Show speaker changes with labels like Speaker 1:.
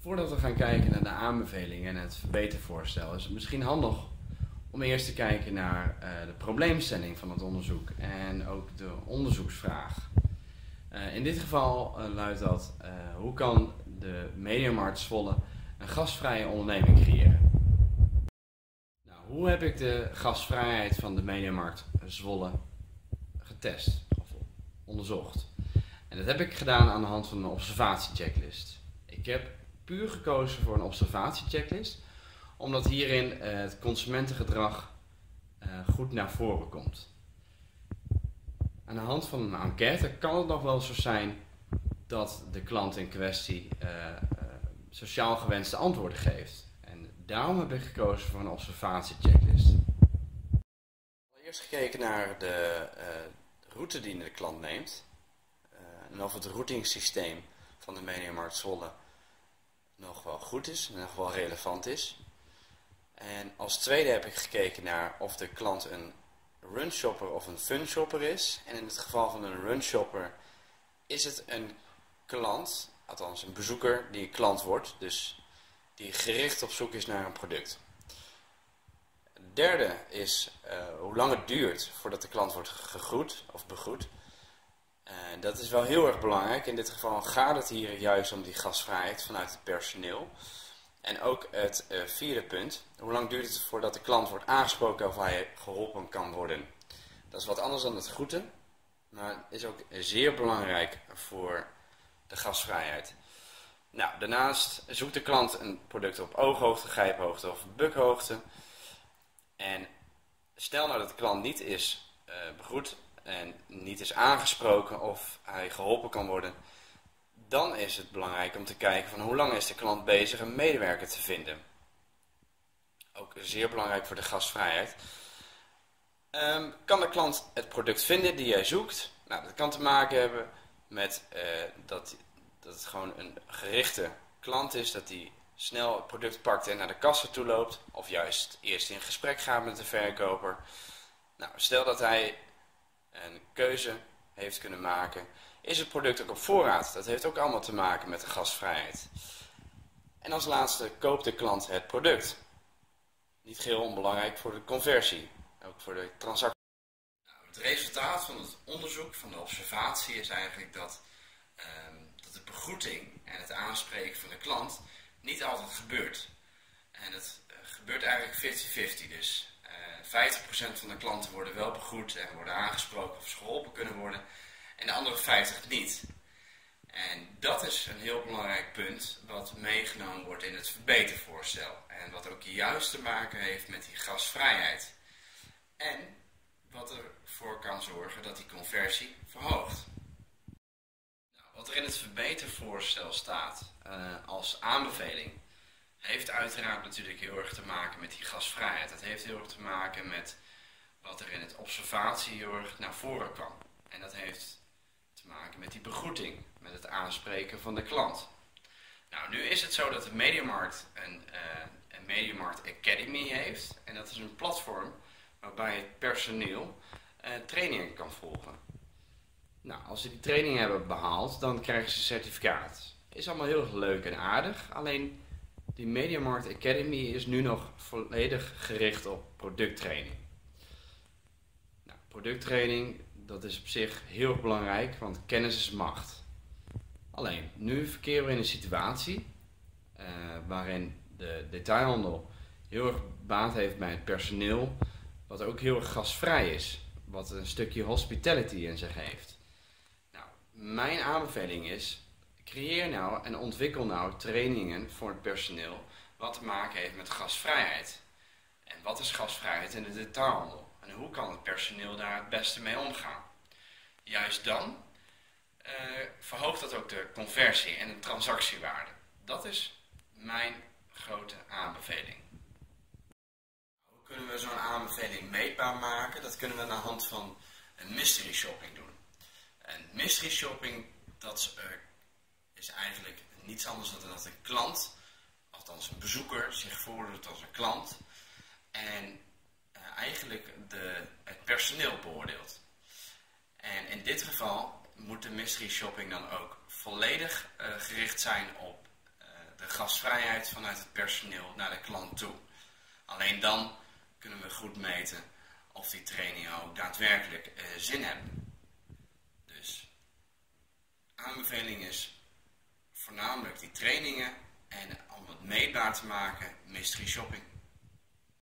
Speaker 1: Voordat we gaan kijken naar de aanbevelingen en het verbetervoorstel, is het misschien handig om eerst te kijken naar de probleemstelling van het onderzoek en ook de onderzoeksvraag. In dit geval luidt dat: hoe kan de Mediamarkt Zwolle een gasvrije onderneming creëren? Nou, hoe heb ik de gasvrijheid van de Mediamarkt Zwolle getest of onderzocht? En dat heb ik gedaan aan de hand van een observatiechecklist. Ik heb puur gekozen voor een observatiechecklist, omdat hierin het consumentengedrag goed naar voren komt. Aan de hand van een enquête kan het nog wel zo zijn dat de klant in kwestie sociaal gewenste antwoorden geeft. En daarom heb ik gekozen voor een observatiechecklist. Eerst gekeken naar de route die de klant neemt en of het routingsysteem van de Mediamarkt Zwolle nog wel goed is en nog wel relevant is. En als tweede heb ik gekeken naar of de klant een runshopper of een funshopper is. En in het geval van een runshopper is het een klant, althans een bezoeker die een klant wordt, dus die gericht op zoek is naar een product. Het derde is hoe lang het duurt voordat de klant wordt gegroet of begroet. Dat is wel heel erg belangrijk. In dit geval gaat het hier juist om die gastvrijheid vanuit het personeel. En ook het vierde punt, hoe lang duurt het voordat de klant wordt aangesproken of hij geholpen kan worden. Dat is wat anders dan het groeten, maar is ook zeer belangrijk voor de gastvrijheid. Nou, daarnaast zoekt de klant een product op ooghoogte, grijphoogte of bukhoogte. En stel nou dat de klant niet is begroet en niet is aangesproken of hij geholpen kan worden, dan is het belangrijk om te kijken van hoe lang is de klant bezig een medewerker te vinden. Ook zeer belangrijk voor de gastvrijheid. Kan de klant het product vinden die jij zoekt? Nou, dat kan te maken hebben met dat het gewoon een gerichte klant is, dat hij snel het product pakt en naar de kassa toe loopt, of juist eerst in gesprek gaat met de verkoper. Nou, stel dat hij een keuze heeft kunnen maken, is het product ook op voorraad. Dat heeft ook allemaal te maken met de gastvrijheid. En als laatste koopt de klant het product. Niet geheel onbelangrijk voor de conversie, ook voor de transactie. Nou, het resultaat van het onderzoek, van de observatie, is eigenlijk dat de begroeting en het aanspreken van de klant niet altijd gebeurt. En het gebeurt eigenlijk 50-50. Dus 50% van de klanten worden wel begroet en worden aangesproken of ze geholpen kunnen worden. En de andere 50 niet. En dat is een heel belangrijk punt wat meegenomen wordt in het verbetervoorstel. En wat ook juist te maken heeft met die gasvrijheid. En wat ervoor kan zorgen dat die conversie verhoogt. Nou, wat er in het verbetervoorstel staat als aanbeveling, heeft uiteraard natuurlijk heel erg te maken met die gasvrijheid. Dat heeft heel erg te maken met wat er in het observatie heel erg naar voren kwam. En dat heeft te maken met die begroeting, met het aanspreken van de klant. Nou, nu is het zo dat de Mediamarkt een Mediamarkt Academy heeft. En dat is een platform waarbij het personeel trainingen kan volgen. Nou, als ze die training hebben behaald, dan krijgen ze een certificaat. Is allemaal heel erg leuk en aardig, alleen die Mediamarkt Academy is nu nog volledig gericht op producttraining. Nou, producttraining, dat is op zich heel erg belangrijk, want kennis is macht. Alleen, nu verkeren we in een situatie waarin de detailhandel heel erg baat heeft bij het personeel, wat ook heel erg gastvrij is, wat een stukje hospitality in zich heeft. Nou, mijn aanbeveling is: creëer nou en ontwikkel nou trainingen voor het personeel wat te maken heeft met gastvrijheid. En wat is gastvrijheid in de detailhandel? En hoe kan het personeel daar het beste mee omgaan? Juist dan verhoogt dat ook de conversie en de transactiewaarde. Dat is mijn grote aanbeveling. Hoe kunnen we zo'n aanbeveling meetbaar maken? Dat kunnen we aan de hand van een mystery shopping doen. En mystery shopping, dat is eigenlijk niets anders dan dat een klant, althans een bezoeker, zich voordoet als een klant en eigenlijk het personeel beoordeelt. En in dit geval moet de mystery shopping dan ook volledig gericht zijn op de gastvrijheid vanuit het personeel naar de klant toe. Alleen dan kunnen we goed meten of die trainingen ook daadwerkelijk zin hebben. Dus aanbeveling is voornamelijk die trainingen en om het meetbaar te maken, mystery shopping.